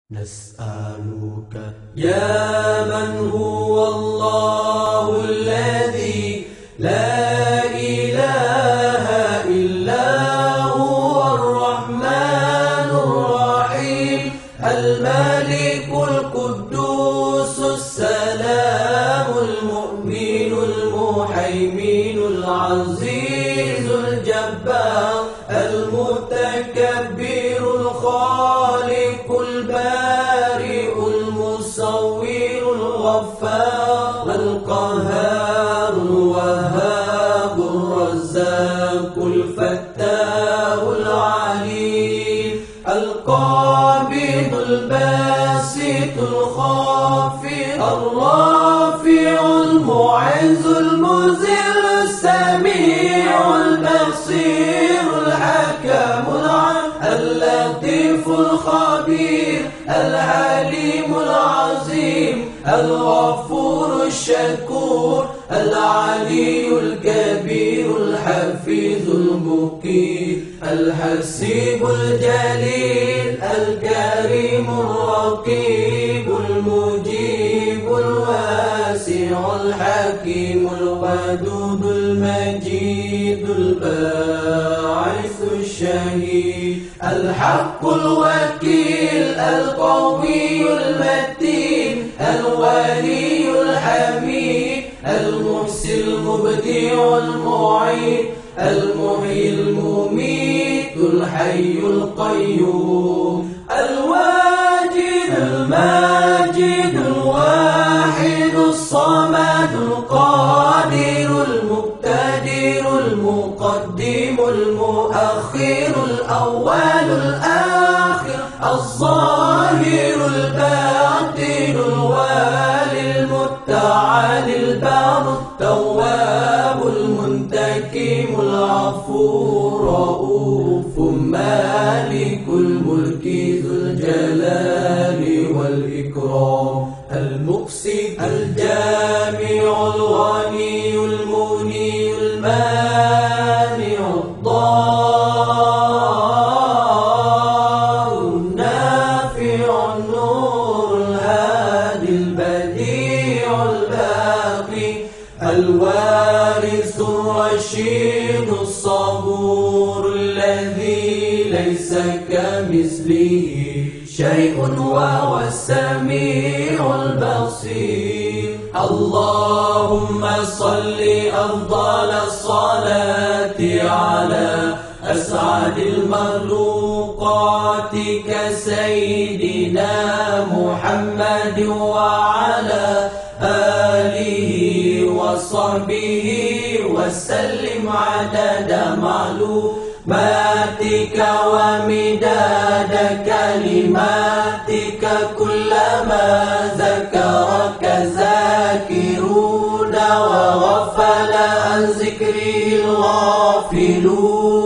نسألك يا من هو الله الذي لا إله إلا هو الرحمن الرحيم الملك القدوس السلام المؤمن المهيمن العزيز الجبار المتكبر الخالق البارئ المصور الغفار القهار الوهاب الرزاق الفتاح العليم القابض الباسط الخافض الرافع المعز المذل السميع البصير الحكم اللطيف الخبير العليم العظيم الغفور الشكور العلي الكبير الحفيظ المقيت الحسيب الجليل الكريم الرقيب المجيب الواسع الحكيم الودود المجيد الباعث الشهيد الحق الوكيل القوي المتين الولي الحميد المحسن المبدع المعيد المحيي المميت الحي القيوم الواجد الماجد الواحد الصمد القادر المقتدر المقدم المؤخر الأول الآخر الظاهر الباطن الوالي المتعالي البار التواب المنتقم العفو الرؤوف مالك الملك ذو الجلال والإكرام المقسط الجامع الغني المغني المانع الضار النافع النور الهادي البديع الباقي الوارث الرشيد الصبور الذي ليس كمثله شيء وهو السميع البصير اللهم صل أفضل الصلاة على أسعد المخلوقات كسيدنا محمد وعلى آله وصحبه وسلم عدد معلوماتك ومداد كلماتك كلما ذكرك ذاكرون وغفل عن ذكره الغافلون